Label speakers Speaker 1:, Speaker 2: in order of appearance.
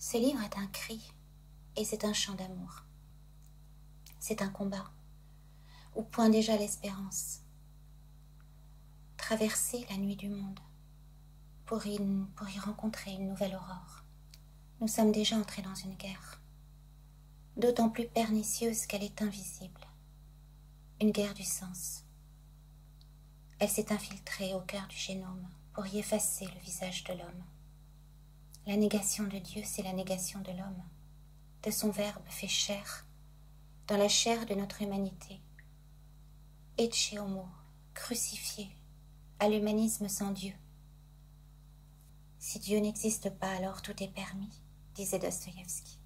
Speaker 1: Ce livre est un cri et c'est un chant d'amour. C'est un combat où point déjà l'espérance. Traverser la nuit du monde pour y rencontrer une nouvelle aurore. Nous sommes déjà entrés dans une guerre, d'autant plus pernicieuse qu'elle est invisible. Une guerre du sens. Elle s'est infiltrée au cœur du génome pour y effacer le visage de l'homme. La négation de Dieu, c'est la négation de l'homme, de son verbe fait chair, dans la chair de notre humanité. Ecce homo, crucifié, à l'humanisme sans Dieu. Si Dieu n'existe pas, alors tout est permis, disait Dostoïevski.